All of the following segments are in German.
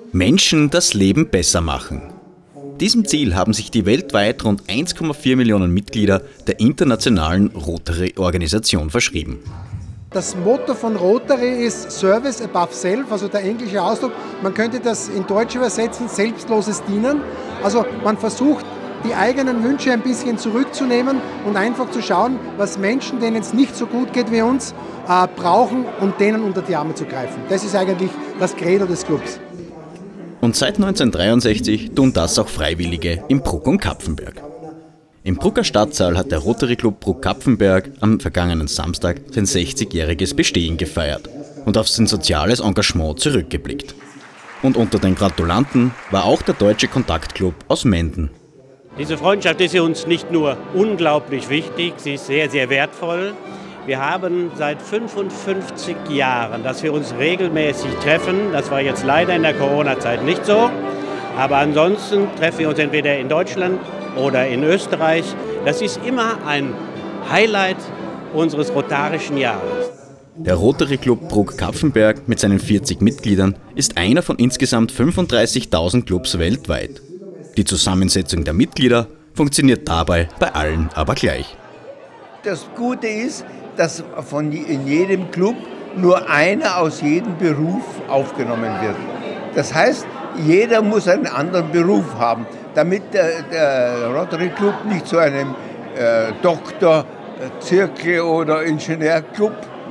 Menschen das Leben besser machen. Diesem Ziel haben sich die weltweit rund 1,4 Millionen Mitglieder der internationalen Rotary-Organisation verschrieben. Das Motto von Rotary ist Service above self, also der englische Ausdruck. Man könnte das in Deutsch übersetzen, selbstloses Dienen. Also man versucht, die eigenen Wünsche ein bisschen zurückzunehmen und einfach zu schauen, was Menschen, denen es nicht so gut geht wie uns, brauchen und denen unter die Arme zu greifen. Das ist eigentlich das Credo des Clubs. Und seit 1963 tun das auch Freiwillige in Bruck und Kapfenberg. Im Brucker Stadtsaal hat der Rotary Club Bruck-Kapfenberg am vergangenen Samstag sein 60-jähriges Bestehen gefeiert und auf sein soziales Engagement zurückgeblickt. Und unter den Gratulanten war auch der Deutsche Kontaktclub aus Menden. Diese Freundschaft ist uns nicht nur unglaublich wichtig, sie ist sehr, sehr wertvoll. Wir haben seit 55 Jahren, dass wir uns regelmäßig treffen. Das war jetzt leider in der Corona-Zeit nicht so. Aber ansonsten treffen wir uns entweder in Deutschland oder in Österreich. Das ist immer ein Highlight unseres rotarischen Jahres. Der Rotary Club Bruck-Kapfenberg mit seinen 40 Mitgliedern ist einer von insgesamt 35.000 Clubs weltweit. Die Zusammensetzung der Mitglieder funktioniert dabei bei allen aber gleich. Das Gute ist, dass in jedem Club nur einer aus jedem Beruf aufgenommen wird. Das heißt, jeder muss einen anderen Beruf haben, damit der Rotary Club nicht zu einem Doktor, Zirkel oder Ingenieurclub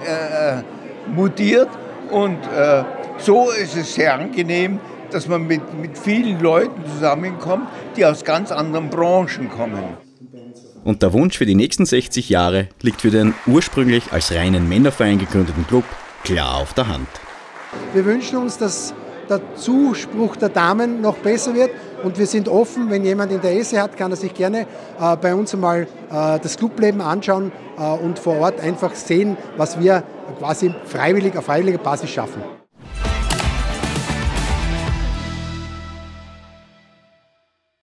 mutiert. Und so ist es sehr angenehm, dass man mit vielen Leuten zusammenkommt, die aus ganz anderen Branchen kommen. Und der Wunsch für die nächsten 60 Jahre liegt für den ursprünglich als reinen Männerverein gegründeten Club klar auf der Hand. Wir wünschen uns, dass der Zuspruch der Damen noch besser wird und wir sind offen, wenn jemand Interesse hat, kann er sich gerne bei uns einmal das Clubleben anschauen und vor Ort einfach sehen, was wir quasi auf freiwilliger Basis schaffen.